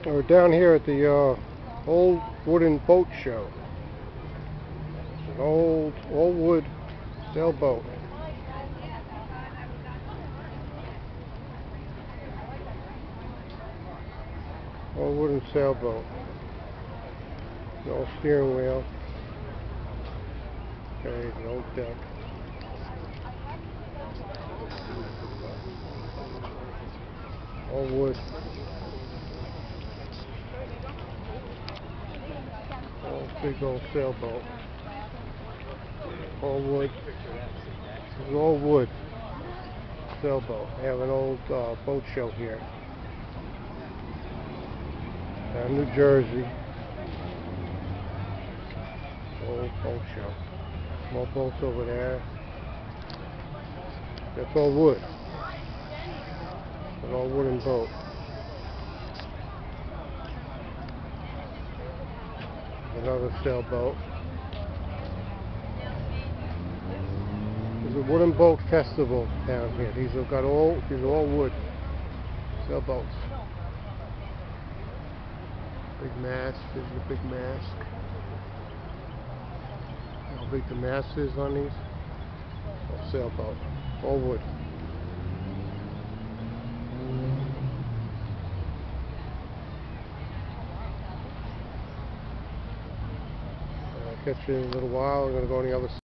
We're down here at the old wooden boat show. It's an old wood sailboat. Old wooden sailboat. The old steering wheel. Okay, the old deck. All wood. Old big old sailboat. All wood. This is all wood sailboat. They have an old boat show here. New Jersey. Old boat show. Small boats over there. That's all wood. An old wooden boat. Another sailboat. There's a wooden boat festival down here. These are all wood sailboats. Big mast. This is a big mast. How big the mast is on these? All sailboat. All wood. I'll catch you in a little while. I'm going to go on the other side.